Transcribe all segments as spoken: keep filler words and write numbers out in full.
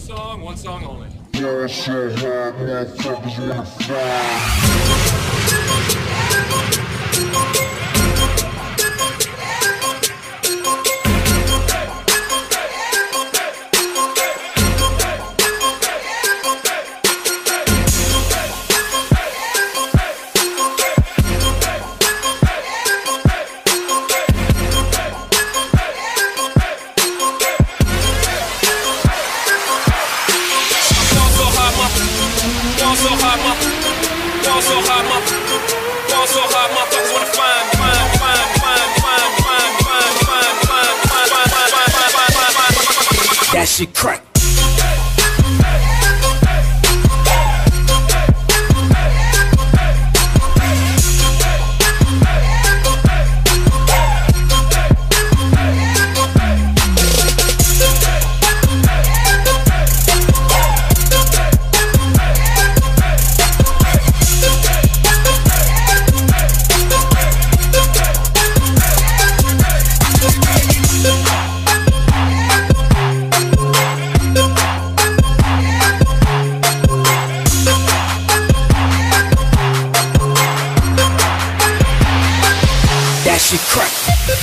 song, one song only. You're so hard, motherfuckers wanna find. Ball so hard, motherfuckers ball so hard, motherfuckers ball so hard, motherfuckers wanna find, find, find, find, find, find, find, find, find, find, find, find, find, find. That shit crack. That shit crack.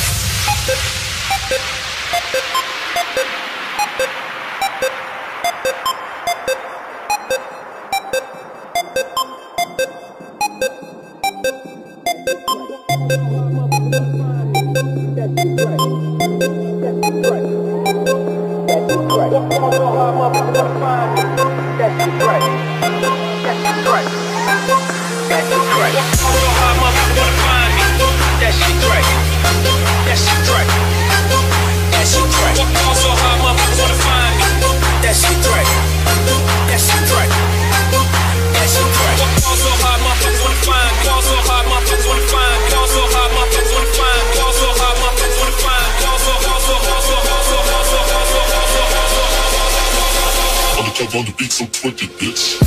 On the beat so twenty, bitch.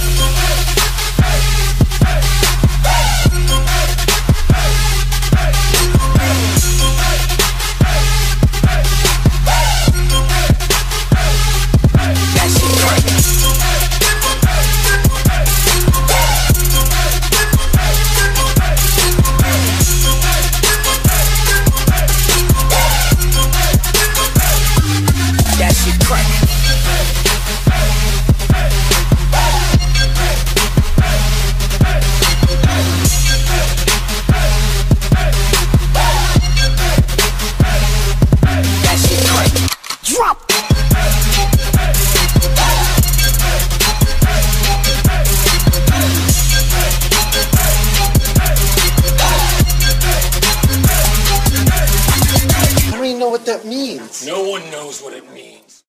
That shit crack. What that means. No one knows what it means.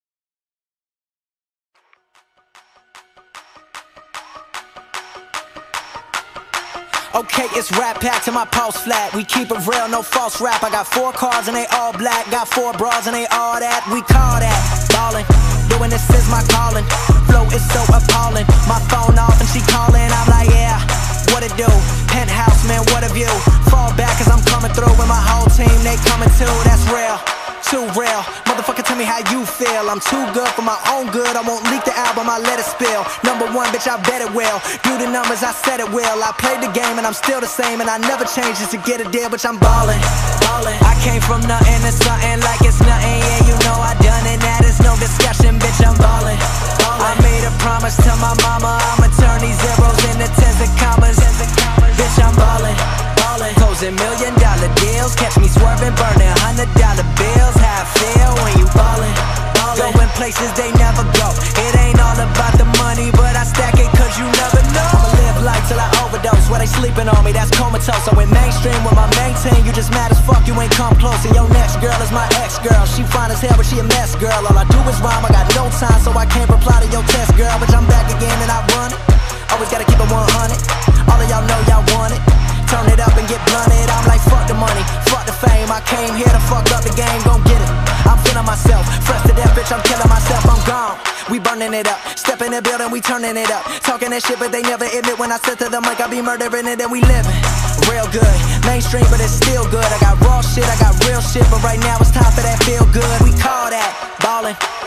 Okay, it's rap pack to my pulse flat. We keep it real, no false rap. I got four cars and they all black. Got four bras and they all that. We call that ballin'. Doing this is my calling. Flow is so appalling. My phone off and she calling. I'm like, yeah, what it do? Penthouse, man, what a view. Fall back cause I'm coming through with my whole team. They coming too, that's real. Too real, motherfucker, tell me how you feel. I'm too good for my own good. I won't leak the album, I let it spill. Number one, bitch, I bet it will. Do the numbers, I said it will. I played the game and I'm still the same, and I never change just to get a deal, bitch, I'm ballin', ballin'. I came from nothing to something like it's nothing. Yeah, you know I done it, that is no discussion, bitch, I'm ballin', ballin'. I made a promise to my mama, I'ma turn these zeros into tens and commas. Bitch, I'm ballin', ballin'. Closing million dollar deals, catch me swerving, burning hundred dollar bills. How I feel when you ballin', ballin'. Going places they never go. It ain't all about the money, but I stack it cause you never know. I'ma live life till I overdose. While they sleeping on me, that's comatose. I went mainstream with my main team. You just mad as fuck, you ain't come close. And your next girl is my ex-girl. She fine as hell, but she a mess, girl. All I do is rhyme, I got no time, so I can't reply to your test, girl. But I'm back again and I run it. Always gotta keep it one hundred. All of y'all know y'all want it. Turn it up and get blunted. I'm like, fuck the money, fuck the fame. I came here to fuck up the game, gon' get it. I'm feeling myself, fresh to death, bitch, I'm killing myself, I'm gone. We burning it up, step in the building, we turning it up. Talking that shit, but they never admit when I sit to the mic, I be murdering it and we living real good. Mainstream, but it's still good. I got raw shit, I got real shit, but right now it's time for that feel good. We call that ballin'.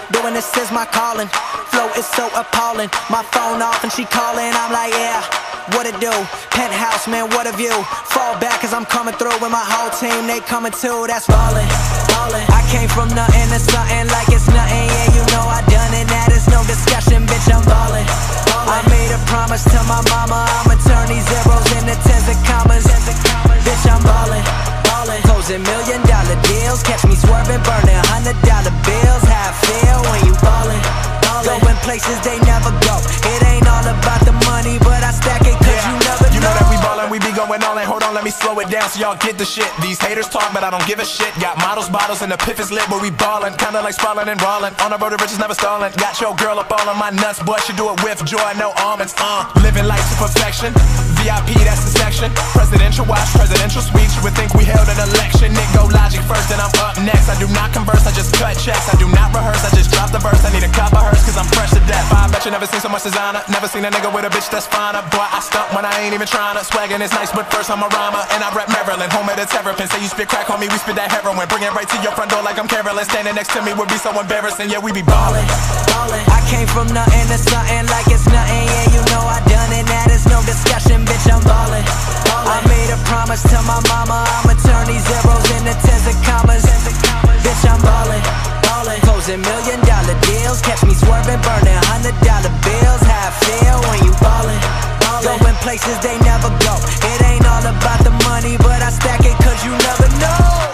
doing this is my calling. Flow is so appalling. My phone off and she calling. I'm like, yeah, what it do? Penthouse, man, what a view. Fall back cause I'm coming through with my whole team. They coming too, that's ballin', ballin'. I came from nothing to something like it's nothing. Yeah, you know I done it, that is no discussion. Bitch, I'm ballin', ballin'. I made a promise to my mama, I'ma turn these zeros into tens of commas. Bitch, I'm ballin', ballin'. Closing million dollar deals, catch me swerving, burning hundred dollar bills. How I feel when you ballin', ballin'. Going places they never go. It ain't all about the money, but I stack it cause yeah. you never know. You know that we ballin', we be going all in. Hold on, let me slow it down so y'all get the shit. These haters talk, but I don't give a shit. Got models, bottles, and the piff is lit, but we ballin'. Kinda like Spallin' and Rollin'. On the road to riches, never stallin'. Got your girl up all on my nuts, boy, she do it with joy, no almonds. Uh, living life to perfection. V I P, that's the section. Presidential watch, presidential suite. You would think we held an election. Nick go Logic first, then I'm up next. I do not converse, I just cut checks. I do not rehearse, I just drop the verse. I need a cup of hers, cause I'm fresh to death. I bet you never seen so much designer. Never seen a nigga with a bitch that's finer. Boy, I stunt when I ain't even tryna. Swaggin' is nice, but first I'm a rhymer. And I rap Maryland, home of the terrapin. Say you spit crack, homie, we spit that heroin. Bring it right to your front door like I'm Carolyn. Standing next to me would be so embarrassing. Yeah, we be ballin', ballin'. I came from nothing to something like it's nothing. Yeah, you know I done it, that is no discussion. Bitch, I'm ballin', ballin'. I made a promise to my mama, I'ma turn these zeros into tens of commas. Bitch, I'm ballin', ballin'. Closing million dollar deals, catch me swerving, burning hundred dollar bills. How I feel when you ballin', ballin'. Going places they never go. It ain't all about the money, but I stack it cause you never know.